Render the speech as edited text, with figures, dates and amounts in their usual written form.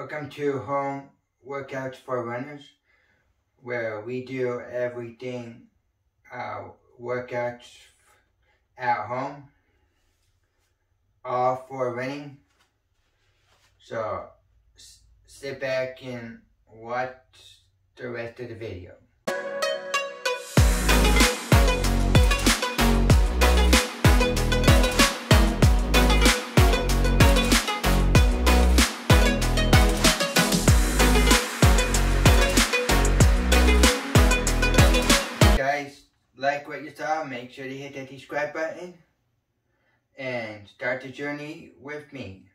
Welcome to Home Workouts for Runners, where we do everything workouts at home, all for running. So sit back and watch the rest of the video. Guys, like what you saw, make sure to hit that subscribe button and start the journey with me.